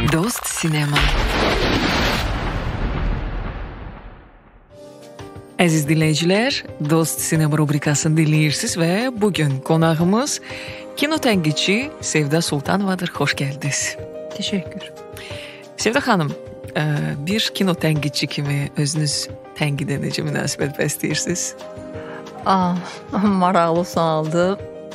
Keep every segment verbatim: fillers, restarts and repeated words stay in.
Dost Sinema. Əziz dinləyicilər, Dost Sinema rubrikasını dinləyirsiniz və bugün qonağımız kino tənqidçi Sevda Sultanovadır. Xoş gəldiniz. Təşəkkür. Sevda xanım, bir kino tənqidçi kimi özünüz tənqidə necə münasibət bəsləyirsiniz? Ah, maraqlı sualdır.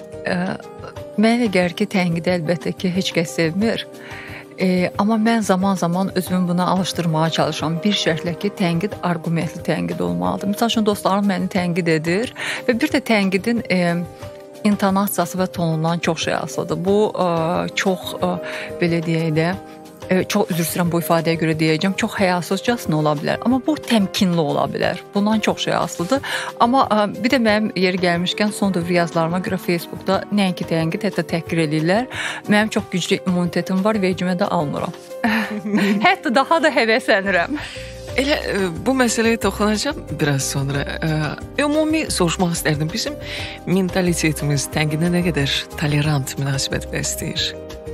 Mənə elə gəlir ki, tənqidi əlbəttə ki, heç kəs sevmir. E, amma mən zaman-zaman özümü buna alışdırmağa çalışıram. Bir şərtlə ki, tənqid arqumentli tənqid olmalıdır. Məsəl üçün, dostlarım məni tənqid edir və bir də tənqidin e, intonasiyası və tonundan çox şey asılıdır. Bu, e, çox, e, belə deyək də, e, çox üzr istəyirəm bu ifadəyə görə deyəcəm, çox həyasızcasına ola bilər. Amma bu təmkinli ola bilər. Bundan çox şey asılıdır. Amma e, bir də mənim yeri gəlmişkən son dövr yazılarıma görə Facebookda nəinki tənqid, hətta təhqir edirlər. Mənim çox güclü immunitetim var, vecimə də almıram. Hətta daha da həvəslənirəm. Elə bu məsələyə toxunacağam biraz sonra. Ümumi soruşmaq istərdim. Bizim mentalitetimiz tənqidə nə qədər tolerant münasibət bəsləyir?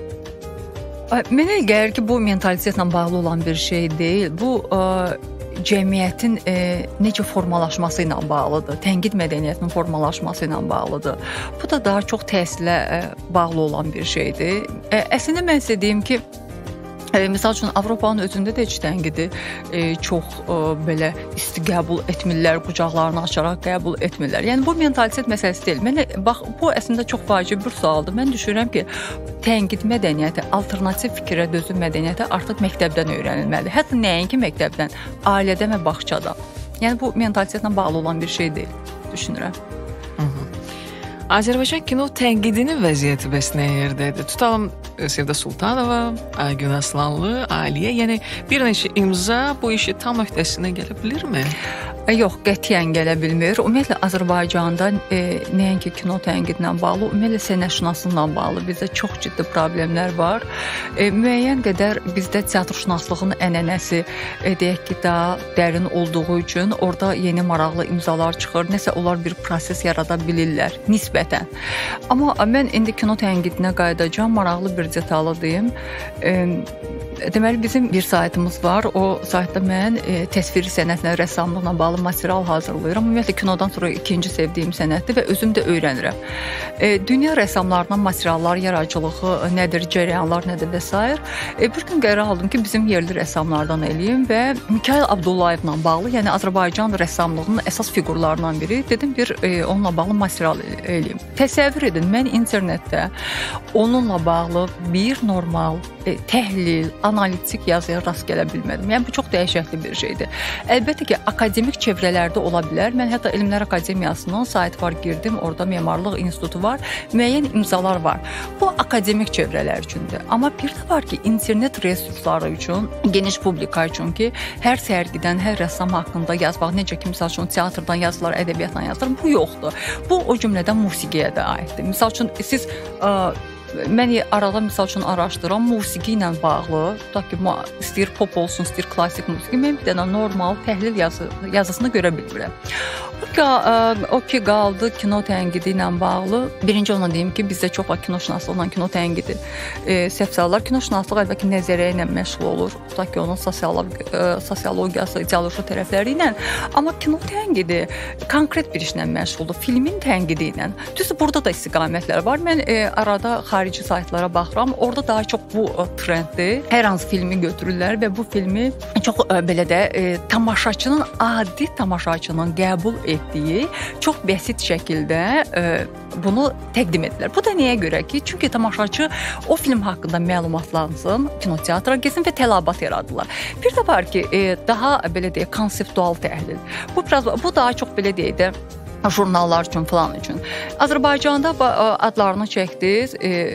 Mənə gəlir ki, bu mentalitetlə bağlı olan bir şey deyil. Bu ə, cəmiyyətin ə, necə formalaşması ilə bağlıdır. Tənqid mədəniyyətinin formalaşması ilə bağlıdır. Bu da daha çox təhsilə ə, bağlı olan bir şeydir. Ə, əslində mən sizə deyim ki, E, misal üçün, Avropanın özündə də heç tənqidi e, çox e, belə isti qəbul etmirlər, qucaqlarını açaraq qəbul etmirlər. Yəni, bu mentalitet məsələsi deyil. Mənə, bax, bu əslində çox vacib bir sualdır. Mən düşünürəm ki, tənqid mədəniyyəti, alternativ fikrə dözüm mədəniyyəti artıq məktəbdən öyrənilməlidir. Hətta nəinki məktəbdən, ailədən və bağçadan. Yəni, bu mentalitetlə bağlı olan bir şey deyil, düşünürəm. Hı -hı. Azərbaycan kino tənqidinin vəziyyəti bəs nə yerdədir? Tutalım Sevda Sultanova, Aygün Aslanlı, Aliyə, yəni bir neçə imza bu işi tam öhdəsinə gələ bilirmi? Yox, qətiyyən gələ bilmir. Ümumiyyətlə, Azərbaycanda e, nəinki kino tənqidlə bağlı, ümumiyyətlə sənətşünaslığla bağlı bizdə çox ciddi problemlər var. E, müəyyən qədər bizdə teatrşünaslığın ənənəsi, e, deyək ki, daha dərin olduğu üçün orada yeni maraqlı imzalar çıxır. Nəsə onlar bir proses yarada bilirlər, nisbətən. Amma mən indi kino tənqidinə qayıdacağam, maraqlı bir detalı deyim. E, deməli, bizim bir saytımız var. O saytda mən e, təsviri sənətlə, rəssamlıqla bağlı material hazırlayıram. Ümumiyyətlə, kinodan sonra ikinci sevdiyim sənətdir və özüm də öyrənirəm. E, dünya rəssamlarından materiallar, yaradıcılığı nədir, cərəyanlar nədir və s. E, bir gün qərar aldım ki, bizim yerli rəssamlardan eləyim və Mikayıl Abdullayevlə bağlı, yəni Azərbaycan rəssamlığının əsas figurlarından biri, dedim bir e, onunla bağlı material eləyim. Təsəvvür edin, mən internetdə onunla bağlı bir normal e, təhlil, analitik yazıya rast gələ bilmədim. Yəni, bu çox dəhşətli bir şeydir. Əlbəttə ki, akademik çevrələrdə ola bilər. Mən hətta Elmlər Akademiyasının sayt var, girdim. Orada Memarlıq İnstitutu var. Müəyyən imzalar var. Bu, akademik çevrələr üçündür. Amma bir də var ki, internet resursları üçün, geniş publika üçün ki, hər sərgidən, hər rəssam haqqında yazmaq, necə ki, misal üçün, teatrdan yazılar, ədəbiyyatdan yazılar, bu yoxdur. Bu, o cümlədən musiqiyə də aiddir. Misal üçün, siz ə, mən arada misal üçün araşdıram, musiqi ilə bağlı, tutaq ki, istəyir pop olsun, istəyir klassik musiqi, mən bir dənə normal təhlil yazı, yazısını görə bilmirəm. O ki, o ki qaldı kino tənqidi ilə bağlı. Birinci ona deyim ki, bizdə çox var kinoşünaslıqla kino tənqidi e, səhv salırlar. Kinoşünaslıq əlbəttə ki, nəzəriyyə ilə məşğul olur. Tutaq ki, onun sosiologiyası, ideoloji tərəfləri ilə. Amma kino tənqidi konkret bir işlə məşğuldur. Filmin tənqidi ilə. Düzdür, burada da istiqamətlər var. Mən e, arada xarici saytlara baxıram. Orada daha çox bu trenddir. Hər hansı filmi götürürlər və bu filmi çox e, belə də e, tamaşaçının, adi tamaşaçının qəbul etdiyi çox bəsit şəkildə e, bunu təqdim edirlər. Bu da nəyə görə ki, çünki tamaşaçı o film haqqında məlumatlansın, kinoteatra getsin və tələbat yaradırlar. Bir də var ki, e, daha belə deyək, konseptual təhlil. Bu biraz bu daha çox belə deyək də jurnallar üçün, falan üçün. Azərbaycanda adlarını çəkdiniz,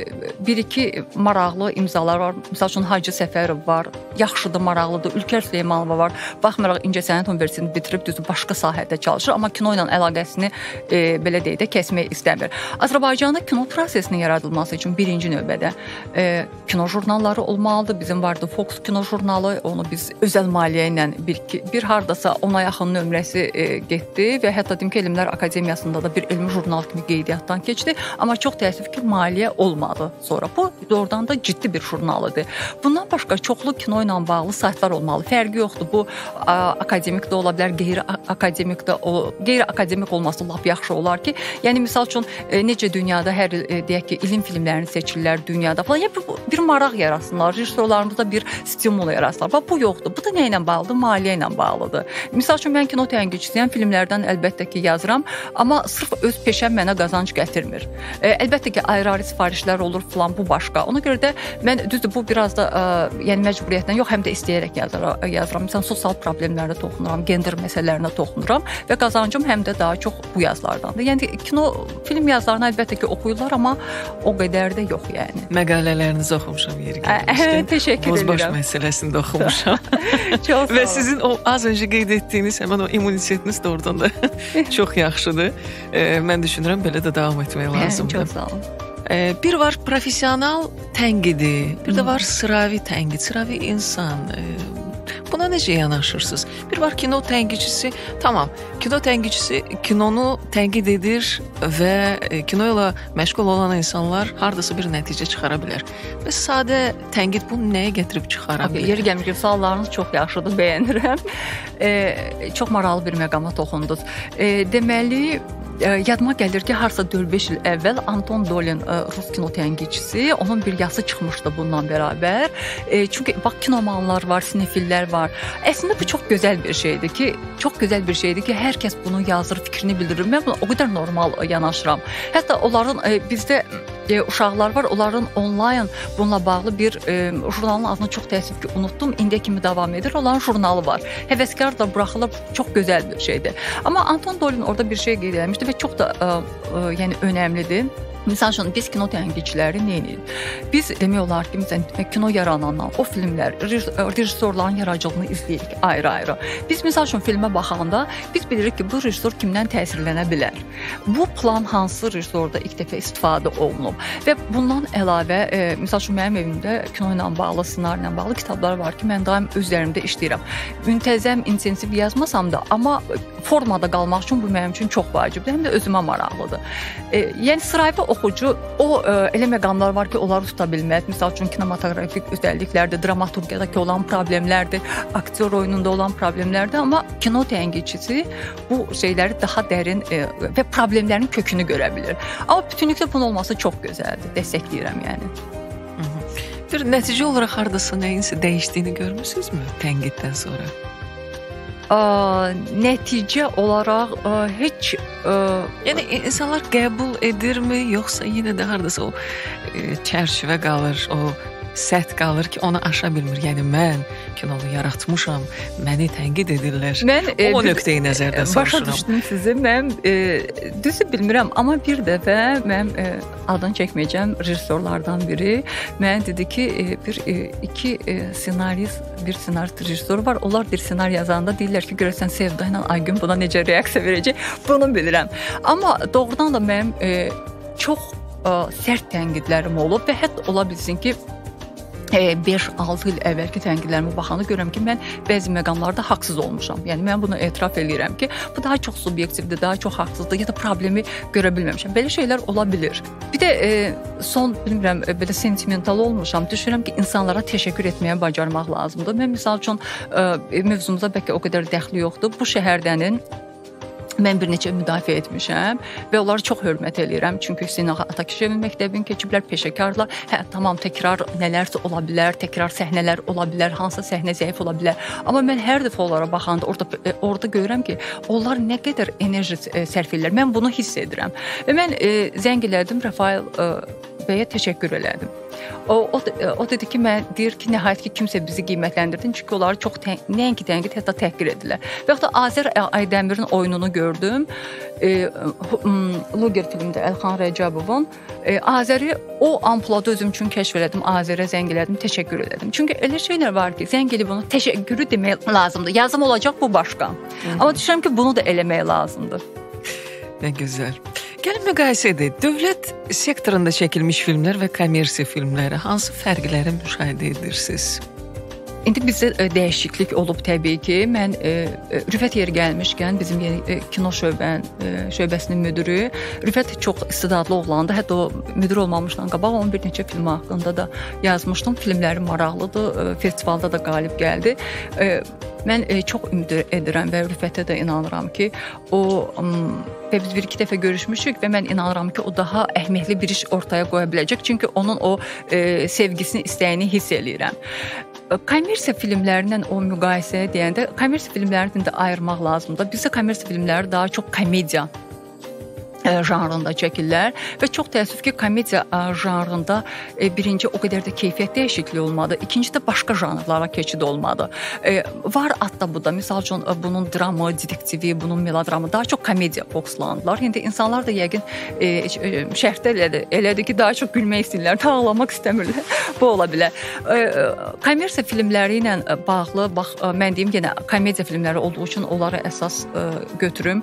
bir-iki maraqlı imzalar var. Misal üçün, Hacı Səfərov var, yaxşıdır, maraqlıdır. Ülkər Süleymanova var. Baxmayaraq, İncəsənət Universitetini bitirib, düzdür, başqa sahədə çalışır, amma kino ilə əlaqəsini, e, belə deyək də, kəsmək istəmir. Azərbaycanda kino prosesinin yaradılması üçün birinci növbədə e, kino jurnalları olmalıdır. Bizim vardı Fox kino jurnalı, onu biz özəl maliyyə ilə bir, bir hardasa ona yaxın nömrəsi e, getdi və hətta deyim ki, Elmlər Akademiyasında da bir elmi jurnal kimi qeydiyyatdan keçdi, amma çox təəssüf ki, maliyyə olmadı sonra. Bu doğrudan da ciddi bir jurnal idi. Bundan başqa çoxlu kino ilə bağlı saytlar olmalı. Fərqi yoxdur. Bu akademik də ola bilər, qeyri-akademik də, o qeyri-akademik olması lap yaxşı olar ki, yəni misal üçün necə dünyada hər il deyək ki, ilim filmlərini seçirlər dünyada falan. Yəni bir maraq yaratsınlar, rejissorlarımızda bir stimul yaratsınlar. Bax bu yoxdur. Bu da nə ilə bağlıdır? Maliyyə ilə bağlıdır. Misal üçün mən kino tənqidçisiyəm, filmlərdən əlbəttə ki yazıram, amma sırf öz peşəm mənə qazanc gətirmir. E, əlbəttə ki, ayrı-ayrı sifarişlər olur falan, bu başqa. Ona görə də mən düzdür bu biraz da ə, yəni məcburiyyətdən yox, həm də istəyərək yazıram. yazıram. Məsələn, sosial problemlərə toxunuram, gender məsələlərinə toxunuram və qazancım həm də daha çox bu yazılardandır. Yəni kino film yazılarını əlbəttə ki oxuyurlar, amma o qədər də yox yəni. Məqalələrinizi oxumuşam yeri gəlmişkən. Təşəkkür edirəm. Bozbaş məsələsini də oxumuşam. Çox və sizin o az öncə qeyd etdiyiniz həmin o immunitetiniz də oradan da çox yaxşıdır. E, mən düşünürəm belə də davam etmək lazımdır. Çox sağ olun. E, bir var professional tənqidi, bir də var sıravi tənqid, sıravi insan. E, buna necə yanaşırsınız? Bir var kino tənqidçisi, tamam, kino tənqidçisi kinonu tənqid edir və kino ilə məşğul olan insanlar hardasa bir nəticə çıxara bilər. Və sadə tənqid bunu nəyə gətirib çıxara bilər? Yeri gəlmiş, suallarınız çox yaxşıdır, bəyənirəm. E, çox maraqlı bir məqama toxundunuz. E, deməli, yadıma gəlir ki, harsa dörd beş il əvvəl Anton Dolin, Rus kino tənqidçisi, onun bir yazısı çıxmışdı bundan bərabər. E, çünki bax kinomanlar var, sinefillər var. Əslində bu çox gözəl bir şeydir ki, çox gözəl bir şeydir ki, hər kəs bunu yazır, fikrini bildirir. Mən buna o qədər normal yanaşıram. Hətta onların e, bizdə e, uşaqlar var, onların onlayn bununla bağlı bir e, jurnalın adını çox təəssüf ki, unutdum. İndiyə kimi davam edir. Onların jurnalı var. Həvəskar da buraxılır. Çox gözəl bir şeydir. Amma Anton Dolin orada bir şey qeyd etmişdi və çox da ə, ə, yəni önəmlidir. Misal üçün biz kino tənqidçiləri nə edirik? Biz demək olar ki, məsələn, kino yaranandan o filmlər, rejissorların yaradıcılığını izləyirik ayrı-ayrı. Biz misal üçün filmə baxanda biz bilirik ki, bu rejissor kimdən təsirlənə bilər? Bu plan hansı rejissorda ilk dəfə istifadə olunub? Və bundan əlavə, e, misal üçün mənim evimdə kino ilə bağlı, ssenari ilə bağlı kitablar var ki, mən daim öz üzərimdə işləyirəm. Müntəzəm, intensiv yazmasam da, amma formada qalmaq üçün bu mənim üçün çox vacibdir, həm də özümə maraqlıdır. E, yəni sıravi oxucu o ə, elə məqamlar var ki, onları tuta bilməz. Məsəl üçün kinematografik özelliklərdir, dramaturgiyadakı olan problemlərdir, aktyor oyununda olan problemlərdir, amma kino tənqidçisi bu şeyləri daha dərin ə, və problemlərin kökünü görə bilir. Amma bütünlükdə bunun olması çox gözəldir. Dəstəkləyirəm yəni. Hı -hı. Bir nəticə olaraq hardasa nəyinsə dəyişdiyini görmüsünüzmü tənqiddən sonra? Ə, nəticə olaraq ə, heç ə, yəni insanlar qəbul edirmi, yoxsa yenə də hardasa o e, çərçivə qalır, o səth qalır ki, onu aşa bilmir. Yəni mən kinonu yaratmışam, məni tənqid edirlər. Mən e, o nöqteyi nəzərdən soruşuram. Başa düşdüm sizi. Mən e, düzü bilmirəm, amma bir dəfə mən e, adını çəkməyəcəm rejissorlardan biri mən dedi ki, e, bir e, iki e, ssenarist, bir ssenarist rejissor var. Onlar bir ssenari yazanda deyirlər ki, görəsən Sevda ilə Aygün buna necə reaksiya verəcək? Bunu bilirəm. Amma doğrudan da mənim e, çox e, sərt tənqidlərim olub və hətta ola bilsin ki, beş altı il əvvəlki tənqidlərimə baxanda görürəm ki, mən bəzi məqamlarda haqsız olmuşam. Yəni mən bunu etiraf edirəm ki, bu daha çox subyektivdir, daha çox haqsızdır ya da problemi görə bilməmişəm. Belə şeylər ola bilir. Bir də e, son bilmirəm belə sentimental olmuşam. Düşünürəm ki, insanlara təşəkkür etməyə bacarmaq lazımdır. Mən misal üçün e, mövzumuza bəlkə o qədər dəxli yoxdur. Bu şəhərdənin mən bir neçə müdafiə etmişəm və onları çox hörmət edirəm. Çünki Hüseyn Ağa Atakişevin məktəbini keçiblər, peşəkarlar. Hə, tamam, təkrar nələrsə ola bilər, təkrar səhnələr ola bilər, hansısa səhnə zəif ola bilər. Amma mən hər dəfə onlara baxanda orada orada görürəm ki, onlar nə qədər enerji sərf edirlər. Mən bunu hiss edirəm. Və mən e, zəng elədim, Rafael e, bəyə təşəkkür elədim. O, o, o dedi ki, mən deyir ki, nəhayət ki, kimsə bizi qiymətləndirdin, çünki onları çox tən, nəinki tənqid, hətta təhqir edirlər. Və yaxud da Azər Aydəmirin oyununu gördüm. E, Luger filmdə Əlxan Rəcəbovun e, Azəri o amplada özüm üçün kəşf elədim. Azərə zəng elədim, təşəkkür elədim. Çünki elə şeylər var ki, zəng elib onu təşəkkürü demək lazımdır. Yazım olacaq, bu başqa. Hı-hı. Amma düşünürəm ki, bunu da eləmək lazımdır. Nə gözəl. Gəlin müqayisə edək. Dövlət sektorunda çəkilmiş filmlər və kommersiya filmləri hansı fərqləri müşahidə edirsiniz? indi bizdə dəyişiklik olub təbii ki. Mən e, Rüfət yeri gəlmişkən bizim yeni e, kino şöbən e, şöbəsinin müdiri Rüfət çox istedadlı oğlandı. Hətta o müdir olmamışdan qabaq onun bir neçə filmi haqqında da yazmışdım. Filmləri maraqlıdır. E, festivalda da qalib gəldi. E, mən e, çox ümid edirəm və Rüfətə də inanıram ki, o və biz bir-iki dəfə görüşmüşük və mən inanıram ki, o daha əhəmiyyətli bir iş ortaya qoya biləcək. Çünki onun o e, sevgisini, istəyini hiss eləyirəm. Kommersiya filmlərindən o müqayisəyə deyəndə, kommersiya filmlərini də ayırmaq lazımdır. Bizdə kommersiya filmləri daha çox komediya janrında çəkirlər və çox təəssüf ki, komediya janrında birinci o qədər də keyfiyyət dəyişikliyi olmadı, ikinci də başqa janrlara keçid olmadı. Var adda bu da, misal üçün bunun dramı, detektivi, bunun melodramı daha çox komediya fokuslandılar. İndi insanlar da yəqin şərhdə elədir, elədir ki, daha çox gülmək istəyirlər, ağlamaq istəmirlər. Bu ola bilər. Kommersiya filmləri ilə bağlı, bax, mən deyim yenə komediya filmləri olduğu üçün onları əsas götürüm.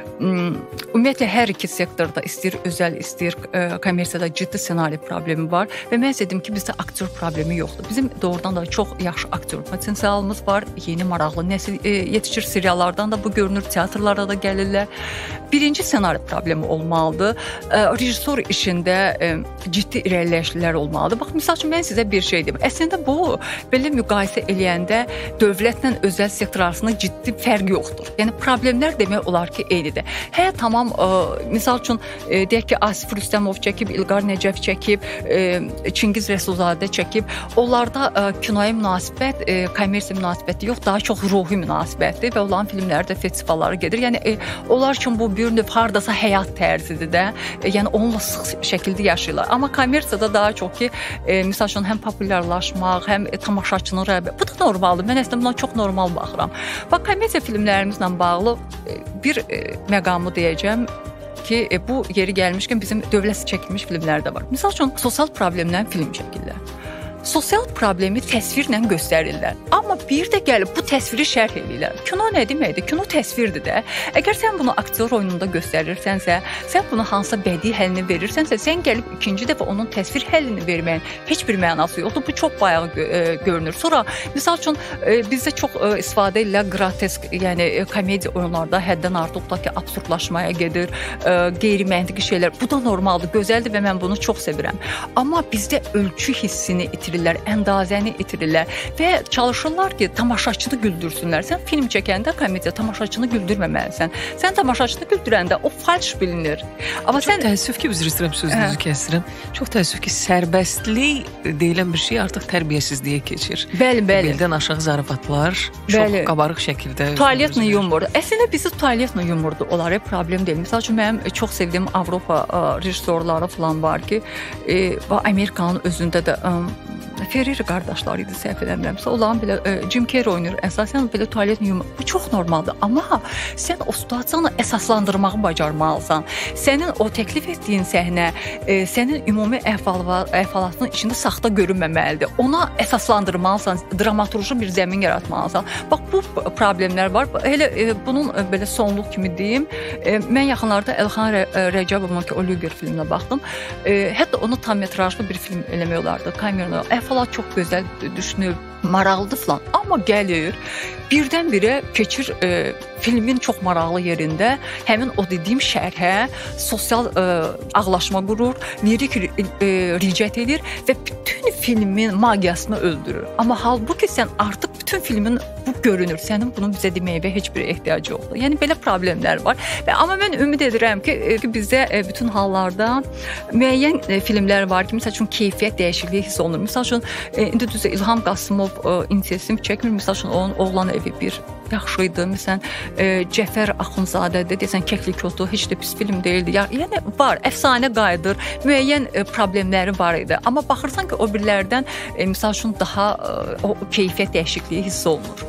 Ümumiyyətlə hər iki sektorda istəyir özəl, istəyir kommersiyada ciddi ssenari problemi var və mən dedim ki, bizdə aktyor problemi yoxdur. Bizim doğrudan da çox yaxşı aktyor potensialımız var. Yeni maraqlı nəsil yetişir, seriallardan da bu görünür, teatrlara da gəlirlər. Birinci ssenari problemi olmalıdır. Rejissor işində ciddi irəliləyişlər olmalıdır. Bax, misal üçün mən sizə bir şey deyim. Əslində bu belə müqayisə eləyəndə dövlətlə özəl sektor arasında ciddi fərq yoxdur. Yəni problemlər demək olar ki, eynidir. Hə, tamam, misal üçün deyək ki, Asif Rüstəmov çəkib, İlqar Nəcəf çəkib, Çingiz Rəsulzadə çəkib. Onlarda kinoya münasibət, kommersiya münasibəti yox, daha çox ruhi münasibətdir və onların filmləri də festivallara gedir. Yəni onlar üçün bu bir növ hardasa həyat tərzidir də. Yəni onunla sıx şəkildə yaşayırlar. Amma kommersiyada daha çox ki, misal üçün həm populyarlaşmaq, həm tamaşaçının rəğbəti. Bu da normaldır. Mən əslində buna çox normal baxıram. Bax, kommersiya filmlərimizlə bağlı bir məqamı deyəcəm ki, bu yeri gəlmişkən bizim dövlət çəkilmiş filmlər də var. Misal üçün sosial problemdən film çəkirlər. Sosial problemi təsvirlə göstərirlər. Amma bir də gəlib bu təsviri şərh edirlər. Kino nə deməkdir? Kino təsvirdir də. Əgər sən bunu aktyor oyununda göstərirsənsə, sən bunu hansısa bədii həllini verirsənsə, sən gəlib ikinci dəfə onun təsvir həllini verməyin heç bir mənası yoxdur. Bu çox bayağı görünür. Sonra misal üçün bizdə çox istifadə edirlər grotesk, yəni komediya oyunlarda həddən artıq da ki, absurdlaşmaya gedir, qeyri-məntiqi şeylər. Bu da normaldır, gözəldir və mən bunu çox sevirəm. Amma bizdə ölçü hissini itirir. Əndazəni itirirlər və çalışırlar ki, tamaşaçını güldürsünlər. Sən film çəkəndə komediya tamaşaçını güldürməməlisən. Sən tamaşaçını güldürəndə o falş bilinir. Amma çox sən təəssüf ki, üzr istəyirəm, sözünüzü kəsdirəm. Çox təəssüf ki, sərbəstlik deyilən bir şey artıq tərbiyəsizliyə keçir. Bəli, bəli. Beldən aşağı zarafatlar çox qabarıq şəkildə. Tualetlə yumor. Əslində bizi tualetlə yumordur. Onlara problem deyil. Məsəl üçün mənim çox sevdiyim Avropa rejissorları falan var ki, Amerikanın özündə də Ferrari qardaşları idi, səhv eləmirəmsə. Onların belə e, Jim Carrey oynayır. Əsasən belə tualet yumor. Bu çox normaldır. Amma sən o situasiyanı əsaslandırmağı bacarmalısan. Sənin o təklif etdiyin səhnə, e, sənin ümumi əhvalatının içində saxta görünməməlidir. Ona əsaslandırmalısan, dramaturji bir zəmin yaratmalısan. Bax, bu problemlər var. Elə e, bunun e, belə sonluq kimi deyim. E, mən yaxınlarda Elxan Rəcəbovun ki, Oliver filminə baxdım. E, hətta onu tam metrajlı bir film eləmək olardı. Kamerada əhvalat çox gözəl düşünülüb, maraqlıdır falan. Amma gəlir, birdən-birə keçir e, filmin çox maraqlı yerində həmin o dediyim şərhə, sosial e, ağlaşma qurur, lirik e, ricət edir və bütün filmin magiyasını öldürür. Amma halbuki sən artıq bütün filmin bu görünür. Sənin bunu bizə deməyə heç bir ehtiyacı yoxdur. Yəni belə problemlər var. Və amma mən ümid edirəm ki, e, bizdə e, bütün hallarda müəyyən e, filmlər var ki, məsəl üçün keyfiyyət dəyişikliyi hiss olunur. Məsəl üçün e, indi düzə İlham Qasımov e, inisiativ çəkmir. Məsəl üçün onun oğlan evi bir yaxşı idi. Məsələn, e, Cəfər Axundzadədir, desən Kəklik otu heç də pis film deyildi. Yəni var, əfsanə qayıdır, müəyyən e, problemləri var idi. Amma baxırsan ki, o birlərdən e, məsəl üçün daha e, o keyfiyyət dəyişikliyi hiss olunur.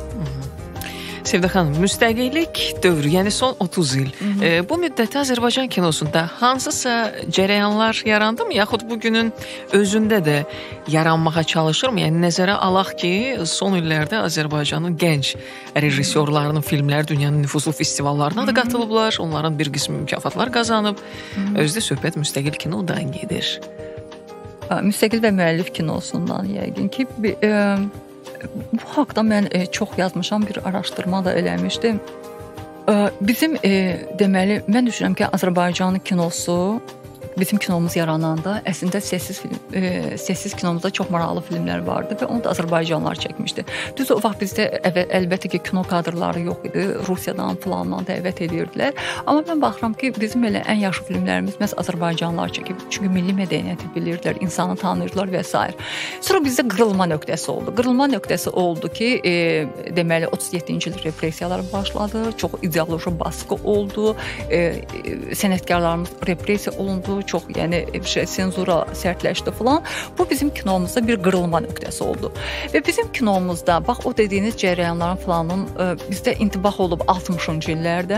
Sevda xanım, müstəqillik dövrü, yəni son otuz il. E, bu müddətdə Azərbaycan kinosunda hansısa cərəyanlar yarandımı, yaxud bugünün özündə də yaranmağa çalışırmı? Yəni nəzərə alaq ki, son illərdə Azərbaycanın gənc rejissorlarının filmləri dünyanın nüfuzlu festivallarına da qatılıblar. Onların bir qismi mükafatlar qazanıb. Özdə söhbət müstəqil kinodan gedir. Müstəqil və müəllif kinosundan yəqin ki, e Bu haqda mən e, çox yazmışam, bir araşdırma da eləmişdim. E, bizim e, deməli, mən düşünürəm ki, Azərbaycan kinosu, bizim kinomuz yarananda əslində səssiz film, e, səssiz kinomuzda çox maraqlı filmlər vardı və onu da Azərbaycanlılar çəkmişdi. Düz o vaxt bizdə əvvəl, əlbəttə ki, kino kadrları yox idi. Rusiyadan, falandan dəvət edirdilər. Amma mən baxıram ki, bizim elə ən yaxşı filmlərimiz məhz Azərbaycanlılar çəkib. Çünki milli mədəniyyəti bilirdilər, insanı tanıyırdılar və s. Sonra bizdə qırılma nöqtəsi oldu. Qırılma nöqtəsi oldu ki, e, deməli otuz yeddinci il repressiyalar başladı. Çox ideoloji baskı oldu. E, sənətkarlarımız repressiya olundu. Çox, yəni şey, senzura sərtləşdi falan. Bu bizim kinomuzda bir qırılma nöqtəsi oldu. Və bizim kinomuzda bax o dediyiniz cərəyanların falanın ə, bizdə intibah olub altmışıncı illərdə.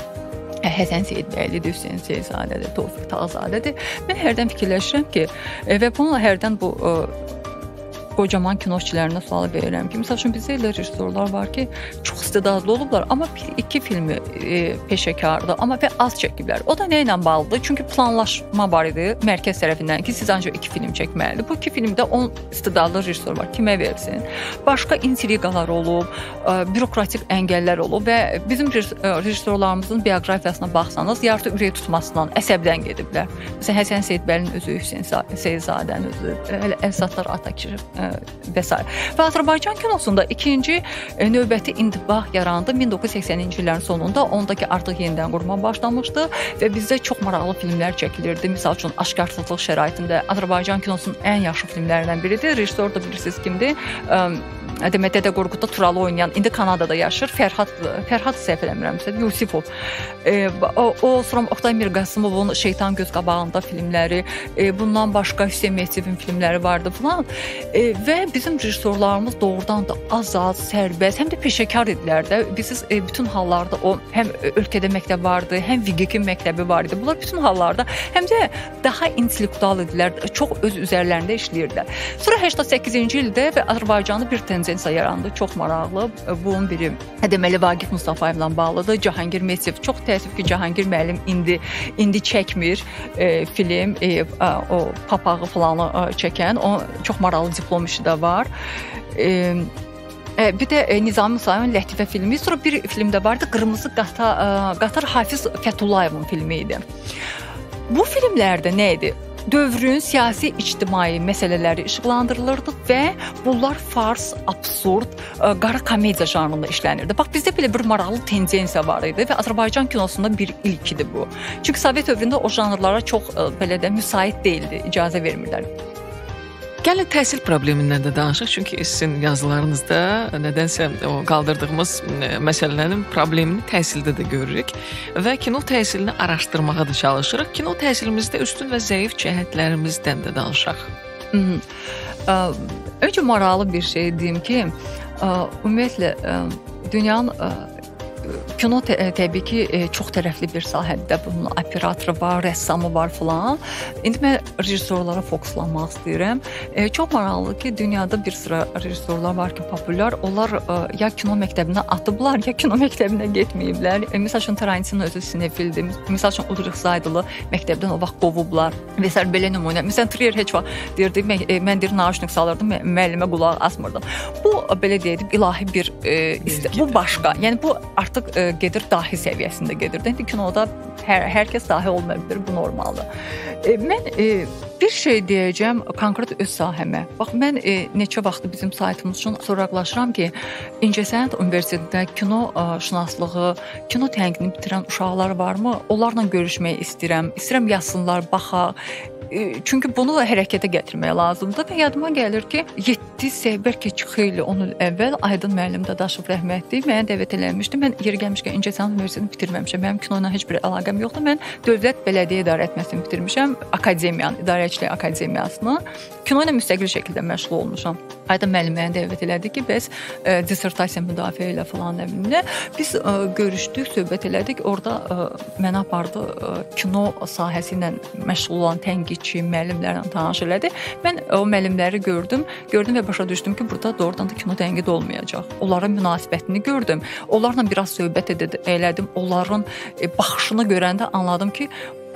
Həsən Seyidbəylidir, Hüseyn Seyidzadədir, Tofiq Tağzadədir. Mən hərdən fikirləşirəm ki, və bununla hərdən bu ə, qocaman kinoçilərinə sual verirəm ki, məsəl üçün bizdə elə rejissorlar var ki, çox istedadlı olublar, amma bir iki filmi e, peşəkardır, amma və az çəkiblər. O da nə ilə bağlıdır? Çünki planlaşma var idi mərkəz tərəfindən ki, siz ancaq iki film çəkməlidir. Bu iki filmdə on istedadlı rejissor var, kimə versin? Başqa intriqalar olub, e, bürokratik əngəllər olub və bizim rejissorlarımızın bioqrafiyasına baxsanız, yarısı ürək tutmasından, əsəbdən gediblər. Məsələn, Həsən Seyidbəylinin özü, Hüseyn Seyidzadənin özü, elə Əlsatlar Atakir və s. Və Azərbaycan kinosunda ikinci növbəti intibah yarandı min doqquz yüz səksəninci illərin sonunda. Ondakı artıq yenidən qurma başlamışdı və bizdə çox maraqlı filmlər çəkilirdi. Misal üçün, aşkarsızlıq şəraitində Azərbaycan kinosunun ən yaxşı filmlərindən biridir. Rejissor da bilirsiniz kimdir? Demək, Dədə Qorqudda Turalı oynayan, indi Kanadada yaşır, Fərhad, Fərhad səhv eləmirəmsə, Yusifov. E, o, o sonra Oqtay Mirqasımovun Şeytan göz qabağında filmləri, e, bundan başqa Hüseyn Mehdievin filmləri vardı falan. E, və bizim rejissorlarımız doğrudan da azad, sərbəst, həm də peşəkar idilər də. Biz e, bütün hallarda o həm ölkədə məktəb vardı, həm Vigikin məktəbi var idi. Bunlar bütün hallarda həm də daha intellektual idilər, çox öz üzərlərində işləyirdilər. Sonra səksən səkkizinci ildə və Azərbaycanı bir tendensiya yarandı, çox maraqlı. Bunun biri deməli Vaqif Mustafayevlə bağlıdır. Cahangir Mehdiyev, çox təəssüf ki, Cahangir müəllim indi indi çəkmir e, film, e, o papağı falanı e, çəkən, o çox maraqlı diplom işi də var. E, Bir də Nizami Musayevin Lətifə filmi, sonra bir film də vardı, Qırmızı Qatar, Qatar Hafiz Fətullayevin filmi idi. Bu filmlərdə nə idi? Dövrün siyasi, ictimai məsələləri işıqlandırılırdı və bunlar fars, absurd, qara komediya janrında işlənirdi. Bax, bizdə belə bir maraqlı tendensiya var idi və Azərbaycan kinosunda bir ilkidir bu. Çünki Sovet dövründə o janrlara çox belə də müsait deyildi, icazə vermirlər. Gəlin təhsil problemindən də danışaq, çünki sizin yazılarınızda nədənsə o qaldırdığımız məsələlərin problemini təhsildə də görürük və kino təhsilini araşdırmağa da çalışırıq. Kino təhsilimizdə üstün və zəif cəhətlərimizdən də danışaq. Öncə maraqlı bir şey deyim ki, ümumiyyətlə dünyanın kino tə təbii ki, çox tərəfli bir sahədə bunun operatoru var, rəssamı var filan. İndi mən rejissorlara fokuslanmaq istəyirəm. E, çox maraqlı ki, dünyada bir sıra rejissorlar var ki, populyar. Onlar e, ya kino məktəbinə atıblar, ya kino məktəbinə getməyiblər. E, misal üçün Tarantino özü sinefildir. Misal üçün Ulrich Zaydalı məktəbdən o vaxt qovublar. Və s. belə nümunə. Məsələn, Trier heç vaxt deyirdi, mən deyir, naushnik salırdım, müəllimə qulaq asmırdım. Bu, belə deyib, ilahi bir e, istə. Bu başqa. Yəni, bu artıq gedir dahi səviyyəsində gedir. İndi kinoda hər, hər kəs dahi olmaya bilir, bu normaldır. E, mən e, bir şey deyəcəm konkret öz sahəmə. Bax, mən e, neçə vaxtı bizim saytımız üçün soraqlaşıram ki, İncəsənət Universitetində kino e, şünaslığı, kino tənqidini bitirən uşaqlar varmı? Onlarla görüşmək istəyirəm. İstəyirəm yazsınlar, baxaq. Çünki bunu hərəkətə gətirmək lazımdır və yadıma gəlir ki, yeddi bəlkə xeyli on il əvvəl Aydın müəllim Dadaşov rəhmətli mənə dəvət eləmişdi. Mən yeri gəlmişkən İncəsənət Universitetini bitirməmişəm. Mənim kino ilə heç bir əlaqəm yoxdur. Mən Dövlət Bələdiyyə İdarə Etməsini bitirmişəm, akademiyanın, İdarəçilik Akademiyasını. Kino ilə müstəqil şəkildə məşğul olmuşam. Aydın müəllim mənə dəvət elədi ki, bəs e, dissertasiya müdafiə ilə falan nəminlə biz e, görüşdük, söhbət elədik. Orada e, mənə apardı e, kino sahəsi ilə məşğul olan tənqidçi müəllimlərlə tanış elədi. Mən o müəllimləri gördüm, gördüm və başa düşdüm ki, burada doğrudan da kino tənqid olmayacaq. Onların münasibətini gördüm. Onlarla biraz söhbət elədim. Onların e, baxışını görəndə anladım ki,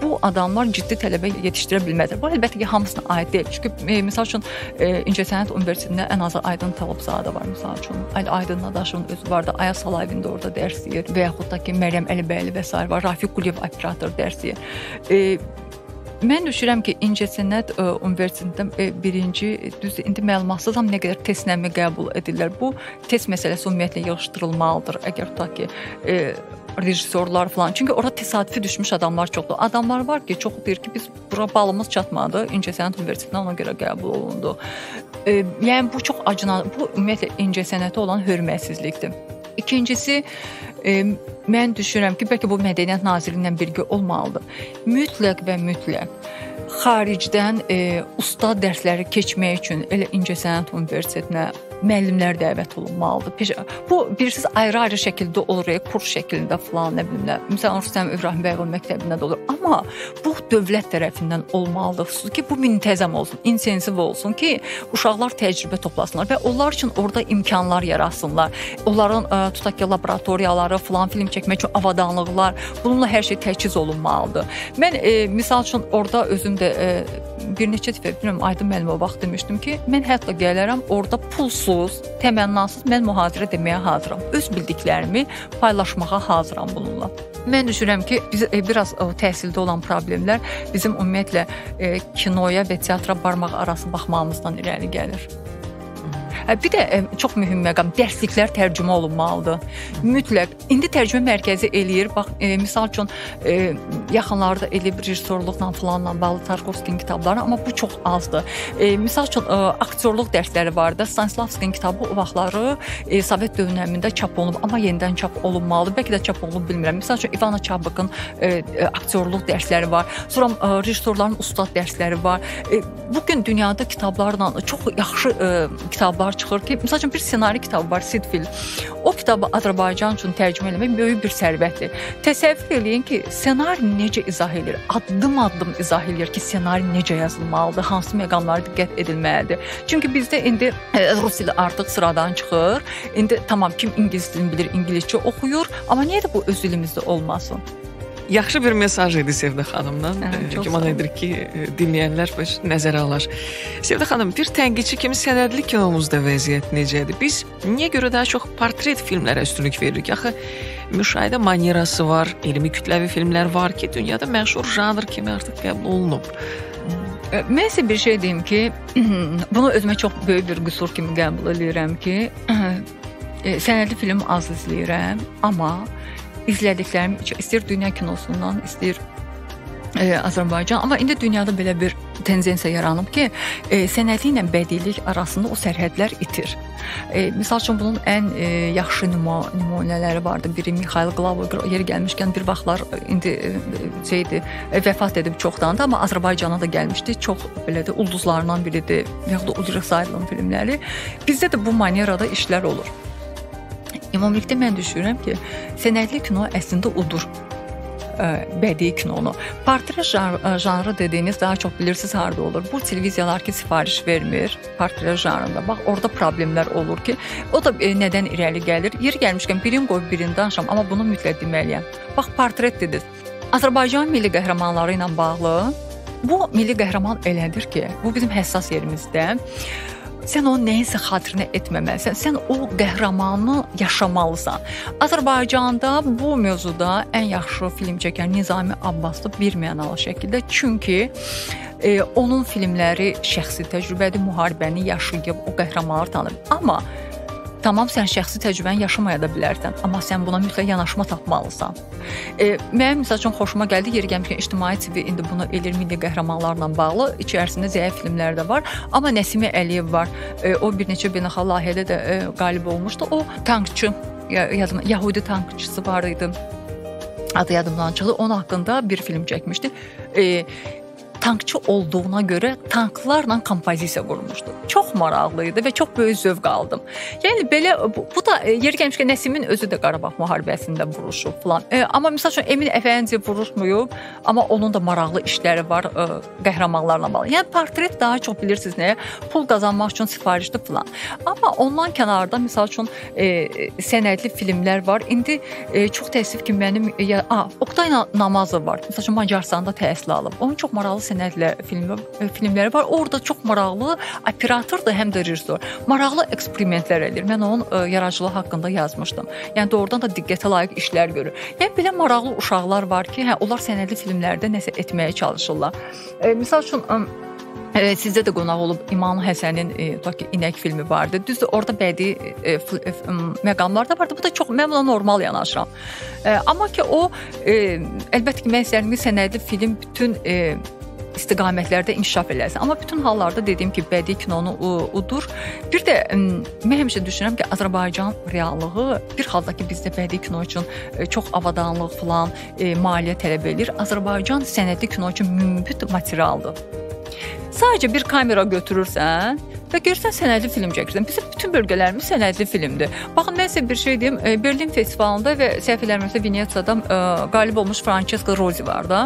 bu adamlar ciddi tələbə yetişdirə bilməzlər. Bu əlbəttə ki, hamısına aid deyil. Çünki e, misal üçün e, İncəsənət Universitetində ən azı Aydın Talıbzadə var misal üçün. Aydın Nadaşovun özü var da, Ayaz Salayevin də orada dərs deyir və yaxud da ki, Məryəm Əlibəyli və s. var. Rafiq Quliyev operator dərs deyir. E, Mən düşünürəm ki, İncəsənət e, Universitetində e, birinci, düz indi məlumatsızam nə qədər testnəmi qəbul edirlər. Bu test məsələsi ümumiyyətlə yığışdırılmalıdır. Əgər tutaq ki, e, rejissorlar falan. Çünki orada təsadüfi düşmüş adamlar çoxdur. Adamlar var ki, çox deyir ki, biz bura balımız çatmadı. İncəsənət Universitetinə ona görə qəbul olundu. E, yəni bu çox acınacaq. Bu ümumiyyətlə İncəsənətə olan hörmətsizlikdir. İkincisi, e, mən düşünürəm ki, bəlkə bu Mədəniyyət Nazirliyi ilə birgə olmalıdır. Mütləq və mütləq xaricdən e, ustad dərsləri keçmək üçün elə İncəsənət Universitetinə müəllimlər dəvət olunmalıdır. Bu birsiz ayrı-ayrı şəkildə olur, kurs şəklində falan, nə bilim, məsələn Rüstəm İbrahimbəyov məktəbində də olur. Amma bu dövlət tərəfindən olmalıdır ki, bu müntəzəm olsun, intensiv olsun ki, uşaqlar təcrübə toplasınlar və onlar üçün orada imkanlar yaratsınlar. Onların ə, tutaq ki, laboratoriyaları falan, film çəkmək üçün avadanlıqlar, bununla hər şey təchiz olunmalıdır. Mən e, misal üçün orada özüm də e, bir neçə dəfə bilmirəm, Aydın müəllimə vaxt demişdim ki, mən hətta gələrəm orada pulsuz, təmənnasız mən mühazirə deməyə hazıram. Öz bildiklərimi paylaşmağa hazıram bununla. Mən düşünürəm ki, biz e, biraz o, təhsildə olan problemlər bizim ümumiyyətlə e, kinoya və teatra barmaq arası baxmamızdan irəli gəlir. Bir də çox mühüm məqam, dərsliklər tərcümə olunmalıdır. Mütləq. İndi tərcümə mərkəzi eləyir. Bax, e, misal üçün e, yaxınlarda elib rejissorluqla falanla bağlı Tarkovskinin kitabları, amma bu çox azdır. E, misal üçün e, aktyorluq dərsləri var da. Stanislavskinin kitabı o vaxtları e, Sovet dövründə çap olunub, amma yenidən çap olunmalıdır. Bəlkə də çap olunub, bilmirəm. Misal üçün İvana Çabıkın e, e, aktyorluq dərsləri var. Sonra e, rejissorların ustad dərsləri var. E, bugün dünyada kitablarla çox yaxşı e, kitablar çıxır ki, məsəl üçün bir ssenari kitabı var, Sidfil. O kitabı Azərbaycan üçün tərcümə etmək böyük bir sərvətdir. Təsəvvür eləyin ki, ssenari necə izah edir? Addım-addım izah edir ki, ssenari necə yazılmalıdır, hansı məqamlara diqqət edilməlidir. Çünki bizdə indi e, rus dili artıq sıradan çıxır. İndi tamam, kim ingilis dilini bilir, ingiliscə oxuyur, amma niyə də bu öz dilimizdə olmasın? Yaxşı bir mesaj idi Sevdə xanımdan. Hə, güman edirik ki, dinləyənlər nəzərə alar. Sevdə xanım, bir tənqidçi kimi sənədli kinomuzda vəziyyət necədir? Biz niyə görə daha çox portret filmlərə üstünlük veririk? Axı müşahidə manierası var, elmi kütləvi filmlər var ki, dünyada məşhur janr kimi artıq qəbul olunub. Mən sizə bir şey deyim ki, bunu özümə çox böyük bir qüsur kimi qəbul edirəm ki, sənədli film az izləyirəm, amma izlədiklərim istəyir dünya kinosundan, istəyir e, Azərbaycan, amma indi dünyada belə bir tendensiya yaranıb ki, e, sənədli ilə bədilik arasında o sərhədlər itir. E, misal üçün bunun ən e, yaxşı nümunələri vardı. Biri Mikhail Glavuger, yeri gəlmişkən bir vaxtlar indi e, şeydi, e, vəfat edib çoxdan da, amma Azərbaycana da gəlmişdi. Çox belə də ulduzlarından biridir. Yaxud da Ulrich Seidlin filmləri. Bizdə də bu manierada işlər olur. Ümumilikdə mən düşünürəm ki, sənədli kino əslində udur bədii kinonu. Portret janrı dediyiniz daha çox bilirsiniz harda olur. Bu televiziyalar ki, sifariş vermir portret janrında. Bax, orada problemlər olur ki, o da e, nədən irəli gəlir? Yeri gəlmişkən birini qoy, birini danışam, amma bunu mütləq deməliyəm. Bax, portret dediniz. Azərbaycan milli qəhrəmanları ilə bağlı bu milli qəhrəman elədir ki, bu bizim həssas yerimizdə. Sən onu nəyinsə xatirinə etməməlisən. Sən o qəhrəmanı yaşamalısan. Azərbaycanda bu mövzuda ən yaxşı film çəkən Nizami Abbaslı bir mənalı şəkildə. Çünki e, onun filmləri şəxsi təcrübədir, müharibəni yaşayıb, o qəhrəmanları tanır. Amma tamam, sən şəxsi təcrübəni yaşamaya da bilərsən, amma sən buna mütləq yanaşma tapmalısan. E, mənim məsəl üçün xoşuma gəldi, yeri gəlmişkən İctimai T V indi bunu elir milli qəhrəmanlarla bağlı, içərisində zəif filmlər də var, amma Nəsimi Əliyev var, e, o bir neçə beynəlxalq layihədə də e, qalib olmuşdu. O tankçı, yadıma, Yahudi tankçısı var idi, adı yadımdan çıxdı, onun haqqında bir film çəkmişdi. E, tankçı olduğuna görə tanklarla kompozisiya qurmuşdu. Çox maraqlı idi və çox böyük zövq aldım. Yəni belə bu, bu da yeri gəlmişkən Nəsimin özü də Qarabağ müharibəsində vuruşub falan. E, amma məsəl üçün Emin Əfəndiyev vuruşmayıb, amma onun da maraqlı işləri var e, qəhrəmanlarla bağlı. Yəni portret daha çox bilirsiniz nəyə? Pul qazanmaq üçün sifarişli falan. Amma ondan kənarda məsəl üçün e, sənədli filmlər var. İndi e, çox təəssüf ki mənim ya, a, Oqtay Namazov var. Məsəl üçün Macarstanda təhsil alıb. Onun çox maraqlı sənədlə filmi, filmləri var. Orada çox maraqlı operatordur, həm də rejissor. Maraqlı eksperimentlər edir. Mən onun ə, yaradıcılığı haqqında yazmışdım. Yəni doğrudan da diqqətə layiq işlər görür. Yəni belə maraqlı uşaqlar var ki, hə onlar sənədli filmlərdə nəsə etməyə çalışırlar. E, məsəl üçün ə, E, sizdə də qonaq olub İman Həsənin e, ki, İnək filmi vardı. Düzdür, orada bədii e, e, məqamlar da vardı. Bu da çox mən buna normal yanaşıram. E, amma ki o e, əlbəttə ki mən istəyirəm ki sənədli film bütün e, istiqamətlərdə inkişaf eləsin. Amma bütün hallarda dediyim ki, bədii kinonu udur. Bir də mən həmişə düşünürəm ki, Azərbaycan reallığı bir halda ki, bizdə bədii kino üçün çox avadanlıq falan e, maliyyə tələb edir. Azərbaycan sənədli kino üçün münbit materialdır. Sadəcə bir kamera götürürsən və görürsən sənədli film çəkirsən. Bizim bütün bölgələrimiz sənədli filmdir. Baxın, mən sizə bir şey deyim. Berlin festivalında və səhv eləmirəmsə Venetsiyada qalib olmuş Francesca Rosi var da.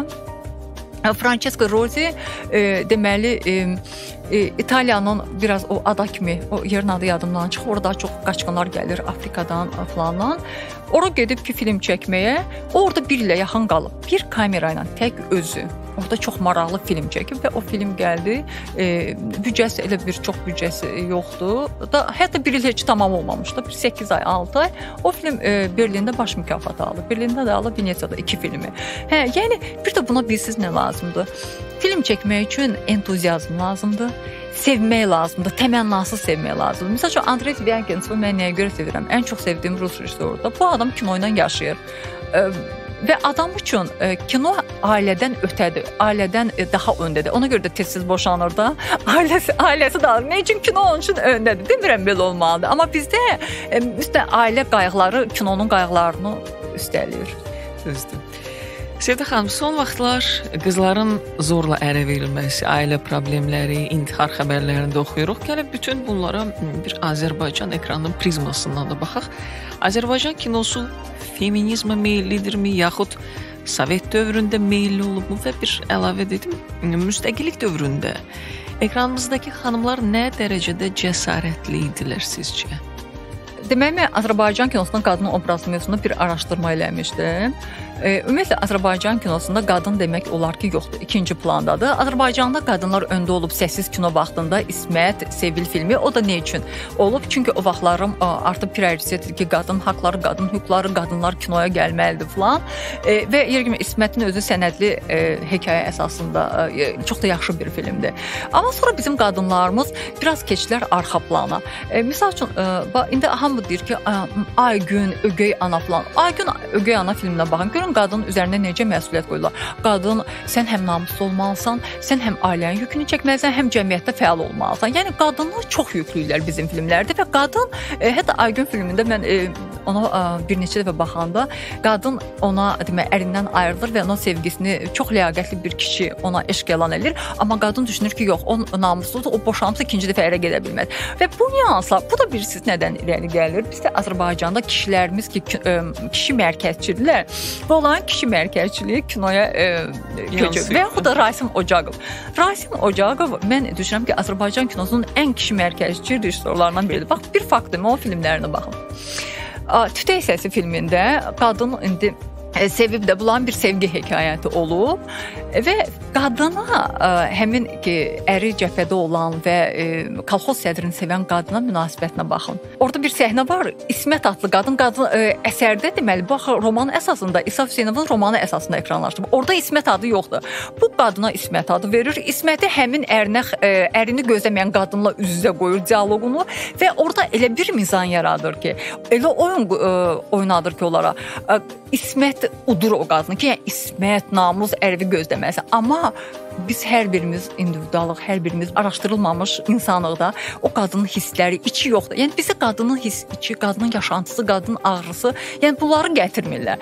Francesca Rosi e, deməli e, e, İtaliyanın biraz o ada kimi, o yerin adı yadımdan çıxır. Orada çox qaçqınlar gəlir Afrikadan falandan. Ora gedib ki film çəkməyə, orada bir ilə yaxın qalıb. Bir kamera ilə tək özü. Orada çox maraqlı film çəkib və o film gəldi. E, büdcəsi elə bir çox büdcəsi yoxdur. Da hətta bir il heç tamam olmamışdı. Bir səkkiz ay, altı ay. O film e, Berlində baş mükafatı aldı. Berlində də aldı, Venetsiyada iki filmi. Hə, yəni bir də buna bilsiz nə lazımdır? Film çəkmək üçün entuziazm lazımdır. Sevmək lazımdır, təmənnasız sevmək lazımdır. Məsəl üçün Andrey Zvyankintsov mən nəyə görə sevirəm? Ən çox sevdiyim rus rejissorudur. Bu adam kino ilə yaşayır. E, Və adam üçün e, kino ailədən ötədir, ailədən e, daha öndədir. Ona görə də tez-tez boşanır da. Ailəsi, ailəsi də nə üçün kino onun üçün öndədir? Demirəm belə olmalıdır. Amma bizdə e, üstə ailə qayğıları kinonun qayğılarını üstələyir. Düzdür. Sevda xanım, son vaxtlar qızların zorla ərə verilməsi, ailə problemləri, intihar xəbərlərində oxuyuruq. Gəlib bütün bunlara bir Azərbaycan ekranının prizmasından da baxaq. Azərbaycan kinosu feminizmə meyillidirmi, yaxud Sovet dövründə meyilli olubmu və bir əlavə dedim, müstəqillik dövründə ekranımızdakı xanımlar nə dərəcədə cəsarətli idilər sizcə? Deməli, mən Azərbaycan kinosunun qadın obrazı mövzusunda bir araşdırma eləmişdim. E, ümumiyyətlə Azərbaycan kinosunda qadın demək olar ki, yoxdur, ikinci plandadır. Azərbaycanda qadınlar öndə olub səssiz kino vaxtında İsmət, Sevil filmi, o da nə üçün olub? Çünki o vaxtlarım artıq prioritetdir ki, qadın haqları, qadın hüquqları, qadınlar kinoya gəlməlidir falan. E, və yer kimi İsmətin özü sənədli e, hekayə əsasında e, çox da yaxşı bir filmdir. Amma sonra bizim qadınlarımız biraz keçdilər arxa plana. E, misal üçün, e, indi hamı deyir ki, Aygün, Ögey ana falan. Aygün, Ögey ana filminə baxın, görün qadının üzərində necə məsuliyyət qoyurlar. Qadın, sən həm namuslu olmalısan, sən həm ailənin yükünü çəkməlisən, həm cəmiyyətdə fəal olmalısan. Yəni qadını çox yüklüyürlər bizim filmlərdə və qadın, e, hətta Aygün filmində mən e, ona e, bir neçə dəfə baxanda qadın ona demək ərindən ayrılır və onun sevgisini çox ləyaqətli bir kişi ona eşq elan edir. Amma qadın düşünür ki, yox, o namusludur, o boşanmışsa ikinci dəfə ərə gedə bilməz. Və bu nüanslar, bu da bilirsiniz nədən irəli gəlir? Bizdə Azərbaycanda kişilərimiz ki, kişi mərkəzçidirlər. Və olan kişi mərkəzçiliyi kinoya e, köçür. Və yaxud da Rasim Ocaqov. Rasim Ocaqov, mən düşünürəm ki, Azərbaycan kinosunun ən kişi mərkəzçi rejissorlarından biridir. Bax, bir faktdır, mən o filmlərinə baxın. Tütək səsi filmində qadın indi sevib də bulan bir sevgi hekayəti olub və qadına ə, həmin ki, əri cəbhədə olan və ə, kolxoz sədrini sevən qadına münasibətinə baxın. Orada bir səhnə var. İsmət adlı qadın, qadın ə, əsərdə deməli, bax, roman əsasında, İsa Hüseynovun romanı əsasında ekranlaşdırıb. Orada İsmət adı yoxdur. Bu qadına İsmət adı verir. İsməti həmin ərinə, ə, ərini gözləməyən qadınla üz-üzə qoyur dialoqunu və orada elə bir mizan yaradır ki, elə oyun ə, oynadır ki, onlara ə, İsmət udur o qadını ki, yəni İsmət, namus, ərvi gözləməsi. Amma biz hər birimiz individualıq, hər birimiz araşdırılmamış insanıq da. O qadının hissləri, içi yoxdur. Yəni bizə qadının hiss, içi, qadının yaşantısı, qadının ağrısı, yəni bunları gətirmirlər.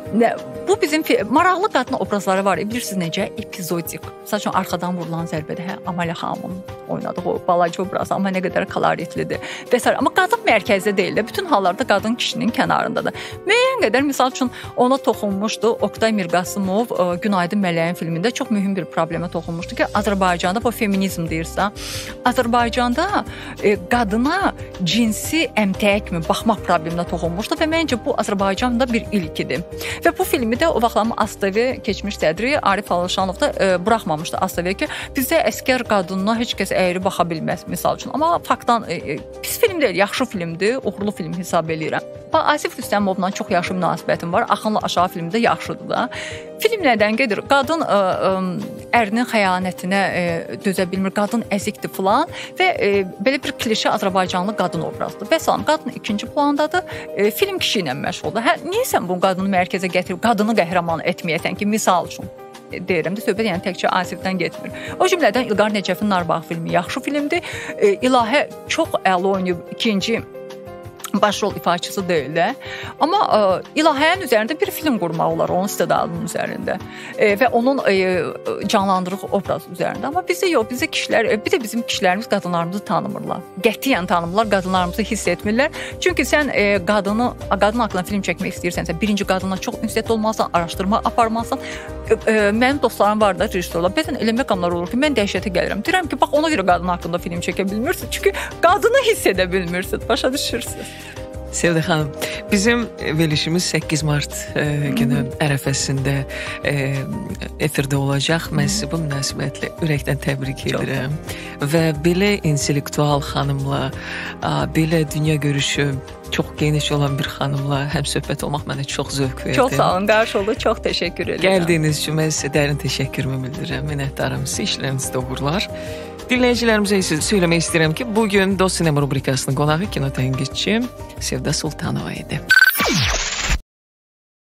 Bu bizim maraqlı qadın obrazları var. Bilirsiniz necə? Epizodik. Sadəcə arxadan vurulan zərbədə, hə, Amalia xanımın oynadığı o balaca obraz, amma nə qədər koloritlidir və s. Amma qadın mərkəzdə deyil də. Bütün hallarda qadın kişinin kənarındadır. Müəyyən qədər misal üçün ona toxunmuşdu Oktay Mirqasımov Günaydın Mələyin filmində çox mühüm bir problemə toxunmuşdu ki, Azərbaycanda bu feminizm deyirsə, Azərbaycanda e, qadına cinsi əmtəyə kimi baxmaq probleminə toxunmuşdu və məncə bu Azərbaycanda bir ilkidir. Və bu filmi də o vaxtlar A S T V keçmiş sədri Arif Alışanov da e, buraxmamışdı A S T V ki, bizdə əskər qadınına heç kəs əyri baxa bilməz misal üçün. Amma faktdan e, e, pis film deyil, yaxşı filmdir, uğurlu film hesab eləyirəm. Asif Rüstəmovla çox yaxşı münasibətim var. Axınla aşağı filmdə yaxşıdır da. Film nədən gedir? Qadın ə, ə, ərinin xəyanətinə ə, dözə bilmir, qadın əzikdir filan və ə, belə bir klişe Azərbaycanlı qadın obrazıdır. Və salam, qadın ikinci plandadır. Ə, film kişi ilə məşğuldur. Hə, niyə sən bu qadını mərkəzə gətirib qadını qəhrəman etməyəsən ki, misal üçün deyirəm də, söhbət yəni təkcə Asifdən getmir. O cümlədən İlqar Nəcəfin Narbağ filmi yaxşı filmdir. Ə, İlahə çox əla oynayıb, ikinci başrol ifaçısı deyil də. Amma ə, İlahənin üzərində bir film qurmaq olar, onun istedadının üzərində e, və onun e, canlandırıq obraz üzərində. Amma bizdə yox, bizdə kişilər, e, bir də bizim kişilərimiz qadınlarımızı tanımırlar. Qətiyyən tanımırlar, qadınlarımızı hiss etmirlər. Çünki sən e, qadını, qadın haqqında film çəkmək istəyirsənsə, birinci qadınla çox ünsiyyətli olmalısan, araşdırma aparmalısan. E, e, mənim dostlarım var da, rejissorlar. Bəzən elə məqamlar olur ki, mən dəhşətə gəlirəm. Deyirəm ki, bax ona görə qadın haqqında film çəkə bilmirsən. Çünki qadını hiss edə bilmirsən. Başa düşürsünüz. Sevda xanım, bizim verilişimiz səkkiz mart e, günü ərəfəsində e, efirdə olacaq. Mən sizi bu münasibətlə ürəkdən təbrik edirəm. Və belə intellektual xanımla, belə dünya görüşü çox geniş olan bir xanımla həm söhbət olmaq mənə çox zövq verdi. Çox sağ olun, qarşı oldu, çox təşəkkür edirəm. Gəldiyiniz üçün mən sizə dərin təşəkkürümü bildirirəm. Minnətdarım, siz işləriniz doğrular. Dinləyicilərimizə isə söyləmək istəyirəm ki, bugün Dost Sinema rubrikasının qonağı kinotənqidçi Sevda Sultanova idi.